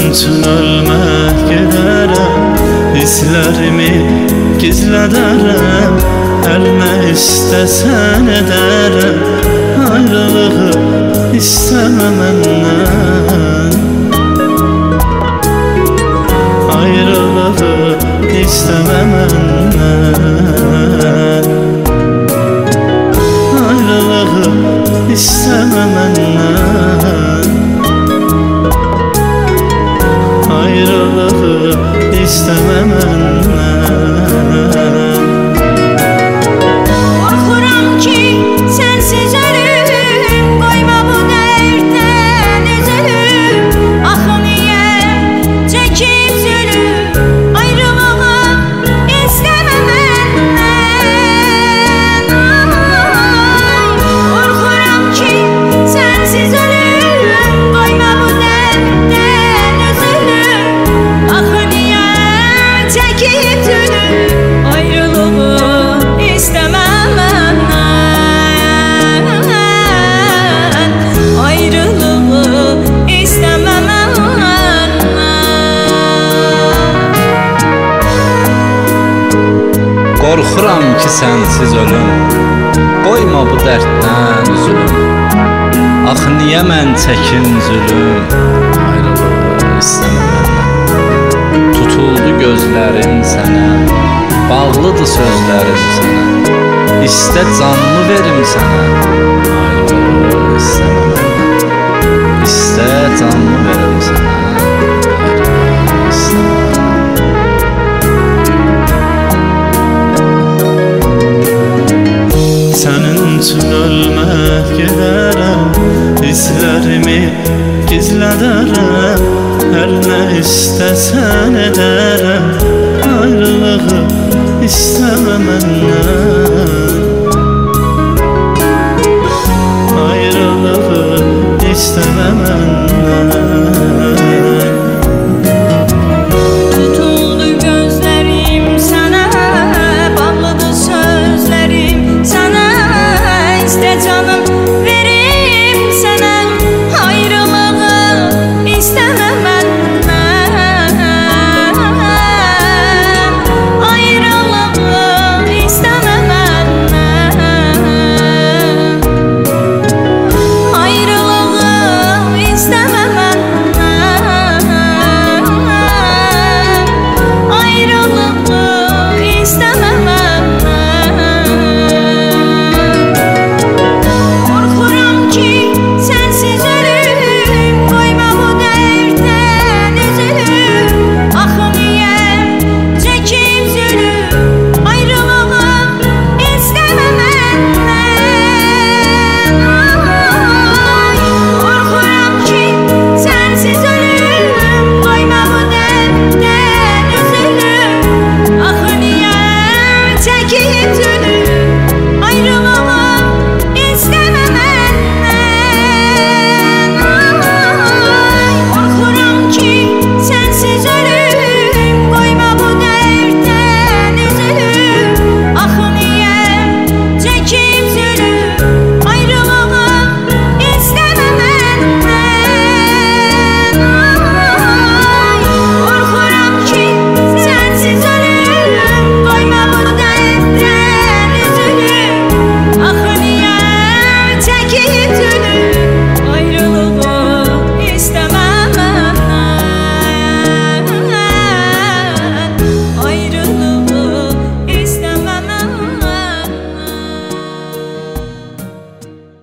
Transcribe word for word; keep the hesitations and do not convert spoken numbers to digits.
üçün ölmək gedərəm, hisslərimi gizlədərəm, hər nə istəsən edərəm, ayrılığı istəmə məndən, ayrılığı istəmə məndən, ayrılığı istəmə məndən, ayrılığı istəmə məndən. Qorxuram ki, sənsiz ölüm, qoyma bu dərddən üzülüm. Axı niyə çəkib zülüm, ayrılığı istəmə məndən. Qorxuram ki, sənsiz ölüm, qoyma bu dərddən üzülüm. Axı niyə çəkib zülüm, ayrılığı istəmə məndən, ayrılığı istəmə məndən. Qorxuram ki, sənsiz ölüm, qoyma bu dərddən üzülüm. Axı niyə mən çəkim zülüm, ayrılığı istəmə məndən. Tutuldu gözlərim sənə, bağlıdır sözlərim sənə, İstə canlı verim sənə, ayrılığı istəmə məndən. İstə canlı verim sənə, ayrılığı istəmə məndən. Sənin üçün ölmək gedərəm, hisslərimi gizlədərəm, hər nə istəsən edərəm, ayrılığı istəmə məndən, ayrılığı istəmə məndən.